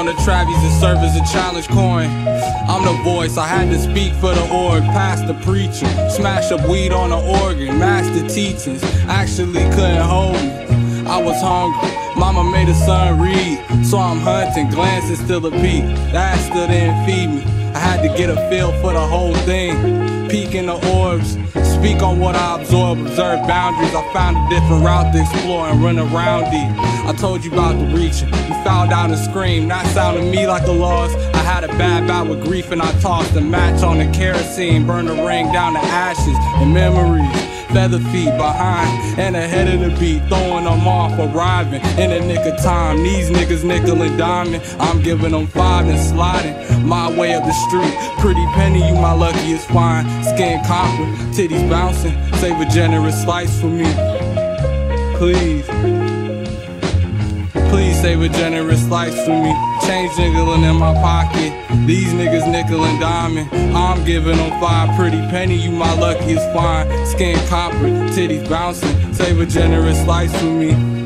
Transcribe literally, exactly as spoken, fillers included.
the Travis and serve as a challenge coin. I'm the voice, I had to speak for the org, past the preacher. Smash up weed on the organ, master teachings. Actually couldn't hold me, I was hungry. Mama made her son read, so I'm hunting, glancing still a peek. That still didn't feed me, I had to get a feel for the whole thing. Peek in the orbs, speak on what I absorb, observe boundaries. I found a different route to explore and run around it. I told you about the reaching, you fouled out and screamed. That sounded to me like a loss. I had a bad bout with grief and I tossed a match on the kerosene. Burned the ring down to ashes and memories. Feather feet behind and ahead of the beat, throwing them off, arriving in the nick of time. These niggas nickel and diming, I'm giving them five and sliding my way up the street. Pretty penny, you my luckiest find. Skin copper, titties bouncing, save a generous slice for me. Please, please save a generous slice for me. Change niggling in my pocket, these niggas nickel and diamond. I'm giving them five, pretty penny, you my luckiest find. Skin copper, titties bouncing, save a generous slice for me.